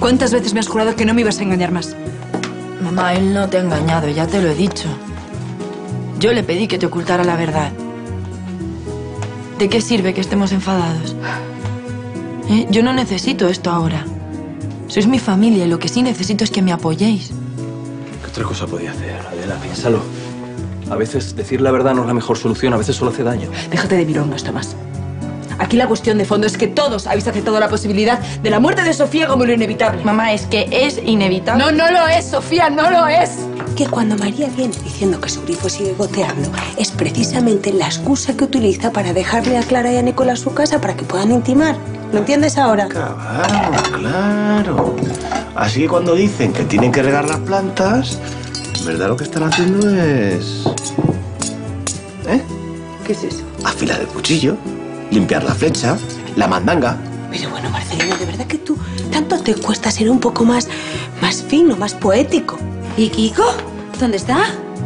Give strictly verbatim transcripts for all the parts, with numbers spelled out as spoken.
¿Cuántas veces me has jurado que no me ibas a engañar más? Mamá, él no te ha engañado, ya te lo he dicho. Yo le pedí que te ocultara la verdad. ¿De qué sirve que estemos enfadados? ¿Eh? Yo no necesito esto ahora. Sois mi familia y lo que sí necesito es que me apoyéis. ¿Qué otra cosa podía hacer, Adela? Piénsalo. A veces decir la verdad no es la mejor solución, a veces solo hace daño. Déjate de milongas, Tomás. Aquí la cuestión de fondo es que todos habéis aceptado la posibilidad de la muerte de Sofía como lo inevitable. Mamá, es que es inevitable. No, no lo es, Sofía, no lo es. Que cuando María viene diciendo que su grifo sigue goteando, es precisamente la excusa que utiliza para dejarle a Clara y a Nicolás su casa para que puedan intimar. ¿Lo entiendes ahora? Claro, claro. Así que cuando dicen que tienen que regar las plantas, en verdad lo que están haciendo es... ¿Eh? ¿Qué es eso? Afilar el cuchillo, limpiar la flecha, la mandanga. Pero bueno, Marcelino, de verdad que tú tanto te cuesta ser un poco más, más fino, más poético. ¿Y Kiko? ¿Dónde está?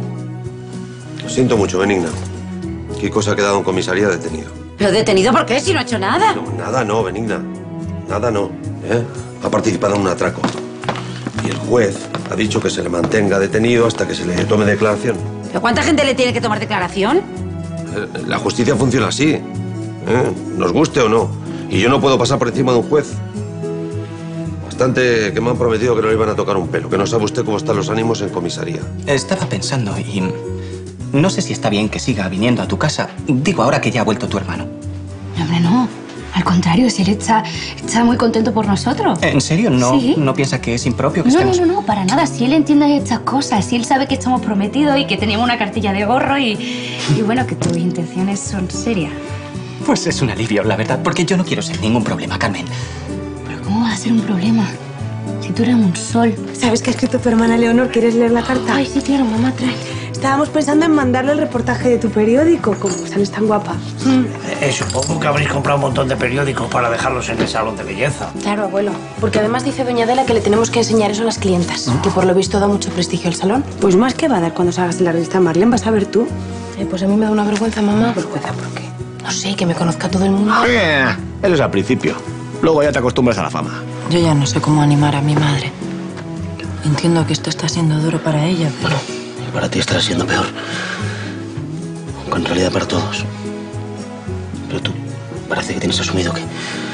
Lo siento mucho, Benigna. Kiko se ha quedado en comisaría detenido. ¿Pero detenido por qué? Si no ha hecho nada. No, nada no, Benigna. Nada no. ¿eh? Ha participado en un atraco. Y el juez ha dicho que se le mantenga detenido hasta que se le tome declaración. ¿Pero cuánta gente le tiene que tomar declaración? Eh, La justicia funciona así. ¿eh? Nos guste o no. Y yo no puedo pasar por encima de un juez. Bastante que me han prometido que no le iban a tocar un pelo. Que no sabe usted cómo están los ánimos en comisaría. Estaba pensando y... no sé si está bien que siga viniendo a tu casa. Digo, ahora que ya ha vuelto tu hermano. No, hombre, no. Al contrario, si él está, está muy contento por nosotros. ¿En serio? ¿No, Sí. ¿no piensa que es impropio que No, estemos...? no, no, no, para nada. Si él entiende estas cosas, si él sabe que estamos prometidos y que teníamos una cartilla de gorro y, y bueno, que tus intenciones son serias. Pues es un alivio, la verdad, porque yo no quiero ser ningún problema, Carmen. Pero ¿cómo va a ser un problema? Si tú eres un sol. ¿Sabes qué ha escrito tu hermana Leonor? ¿Quieres leer la carta? Ay, sí, claro, mamá, trae. Estábamos pensando en mandarle el reportaje de tu periódico, como sales tan guapa. Eh, supongo que habréis comprado un montón de periódicos para dejarlos en el salón de belleza. Claro, abuelo. Porque además dice doña Adela que le tenemos que enseñar eso a las clientas. Que por lo visto da mucho prestigio al salón. Pues más que va a dar cuando salgas de la revista Marlene, vas a ver tú. Eh, pues a mí me da una vergüenza, mamá. Vergüenza, ¿por qué? No sé, que me conozca todo el mundo. Eh, Eso es al principio. Luego ya te acostumbras a la fama. Yo ya no sé cómo animar a mi madre. Entiendo que esto está siendo duro para ella, pero... Y para ti estará siendo peor. Aunque en realidad para todos. Pero tú parece que tienes asumido que...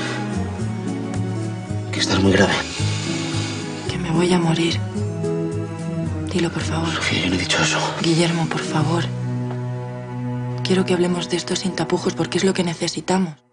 que estás muy grave. que me voy a morir. Dilo, por favor. Sofía, yo no he dicho eso. Guillermo, por favor. Quiero que hablemos de esto sin tapujos porque es lo que necesitamos.